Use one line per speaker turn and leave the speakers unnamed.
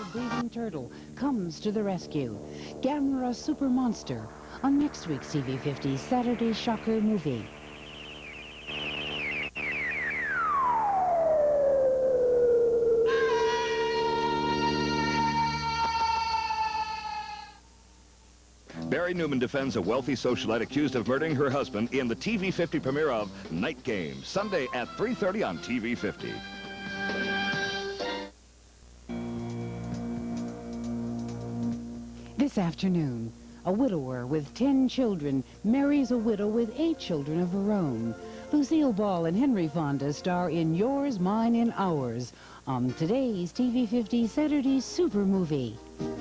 breathing turtle comes to the rescue. Gamera super monster on next week's TV50 Saturday Shocker movie.
Barry Newman defends a wealthy socialite accused of murdering her husband in the TV50 premiere of Night Game, Sunday at 3:30 on TV50.
This afternoon, a widower with 10 children marries a widow with 8 children of her own. Lucille Ball and Henry Fonda star in Yours, Mine, and Ours on today's TV50 Saturday Super Movie.